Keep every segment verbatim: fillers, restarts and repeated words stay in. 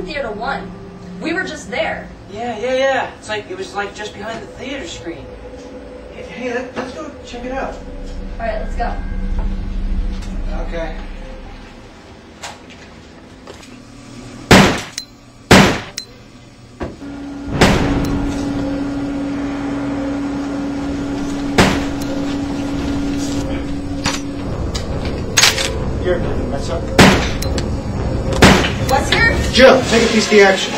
Theater One. We were just there. Yeah, yeah, yeah. It's like it was like just behind the theater screen. Hey, hey let, let's go check it out. All right, let's go. Okay. Here, that's up. Wesker? Jill, take a piece of the action.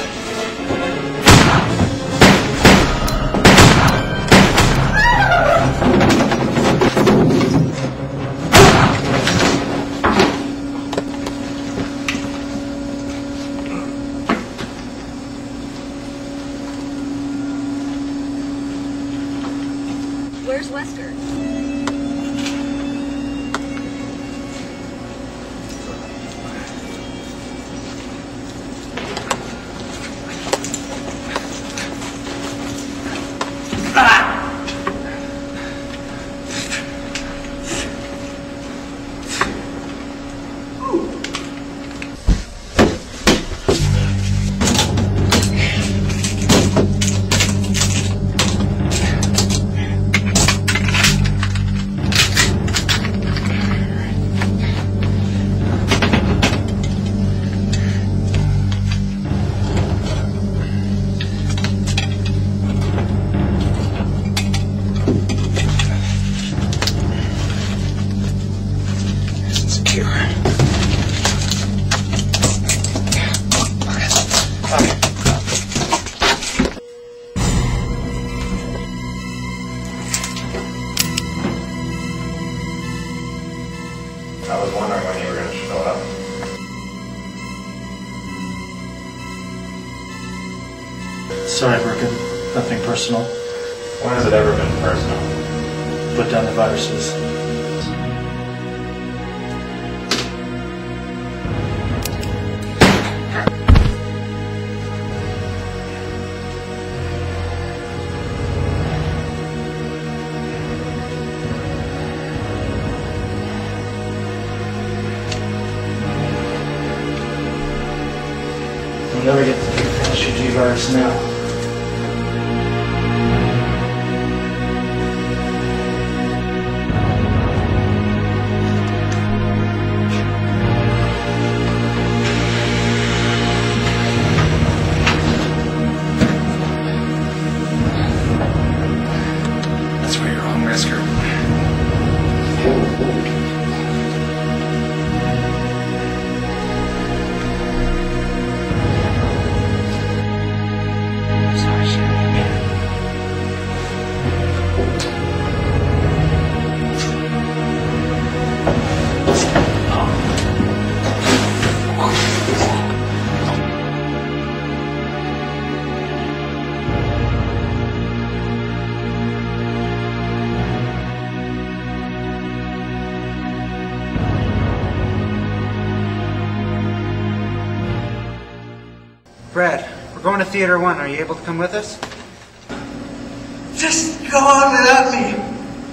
Where's Wesker? I was wondering when you were going to show up. Sorry, Birkin. Nothing personal. When has it ever been personal? Put down the viruses. We'll never get to finish your G-virus now. That's where you're wrong, Wesker. Brad, we're going to Theater One. Are you able to come with us? Just go on without me.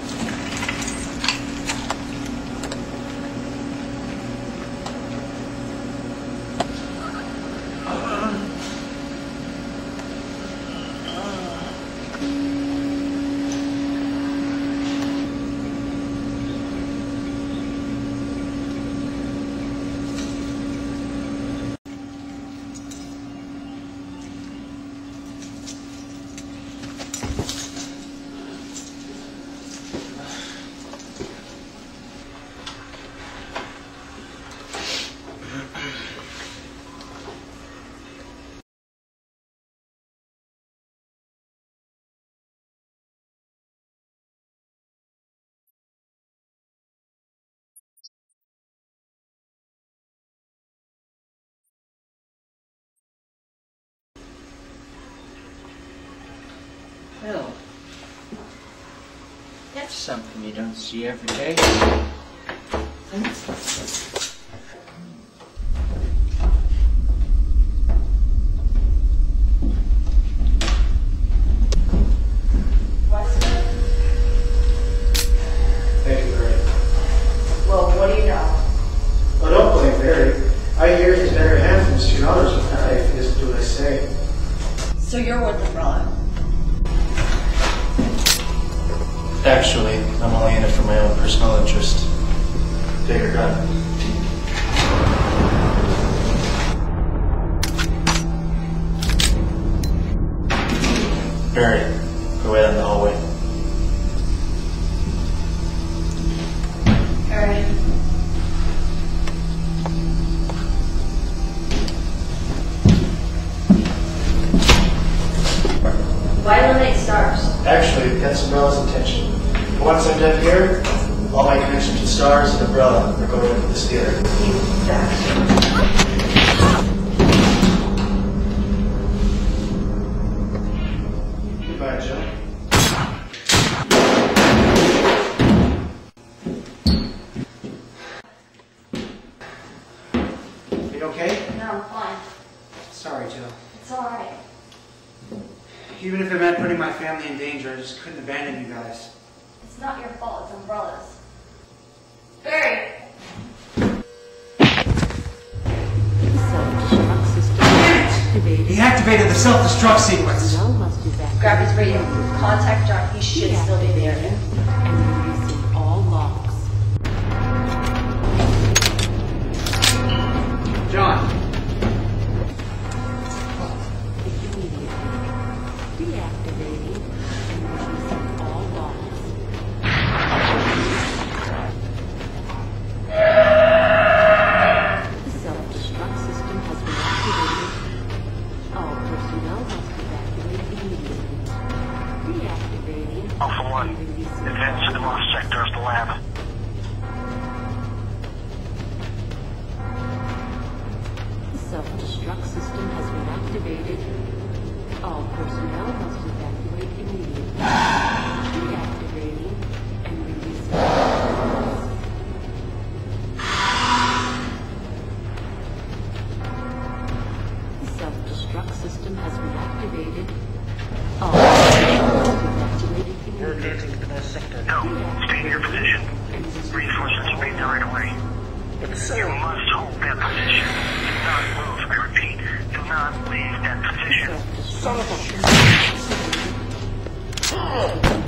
Well, that's something you don't see every day. Thank you, Barry. Well, what do you know? Well, don't blame Barry. I hear he's better hand from Siona's with knife. His You're with Umbrella. Actually, I'm only in it for my own personal interest. Take your gun. Barry, go wait in the hallway. Alright. Why eliminate stars? Actually, that's Umbrella's intention. But once I'm done here, all my connections to Stars and Umbrella are going into this theater. You bastard. Goodbye, Joe. Are you okay? No, I'm fine. Sorry, Jill. It's alright. Even if it meant putting my family in danger, I just couldn't abandon you guys. It's not your fault, it's Umbrella's. Barry! Self-destruct system activated. He activated the self-destruct sequence. Personnel must evacuate. Grab his radio. Contact John. He should still be there. And releasing all locks. John. Immediately. Deactivating and releasing all locks. The self-destruct system has been activated. All personnel must evacuate immediately. Deactivating Alpha One, and releasing advance to the all north sector of the lab. The self-destruct system has been activated. All personnel must evacuate immediately. Deactivating and releasing all locks. The self-destruct system has been activated. All personnel must evacuate We're immediately. advancing to the north sector. No, stay in your position. Reinforcements will be there right away. You must hold that position. Do not move. I repeat, do not leave that position. Son of a...